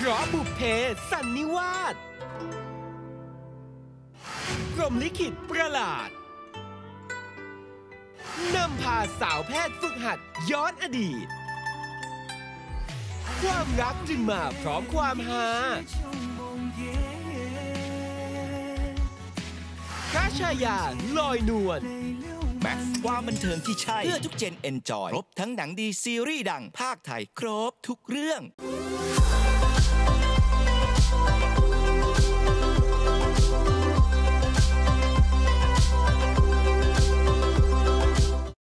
ราะบุพเพสันนิวาสพรหมลิขิตประหลาดนำพาสาวแพทย์ฝึกหัดย้อนอดีตความรักจึงมาพร้อมความฮาพระชายาลอยนวลแม็กซ์ความบันเทิงที่ใช่เพื่อทุกเจนเอนจอยครบทั้งหนังดีซีรีส์ดังภาคไทยครบทุกเรื่อง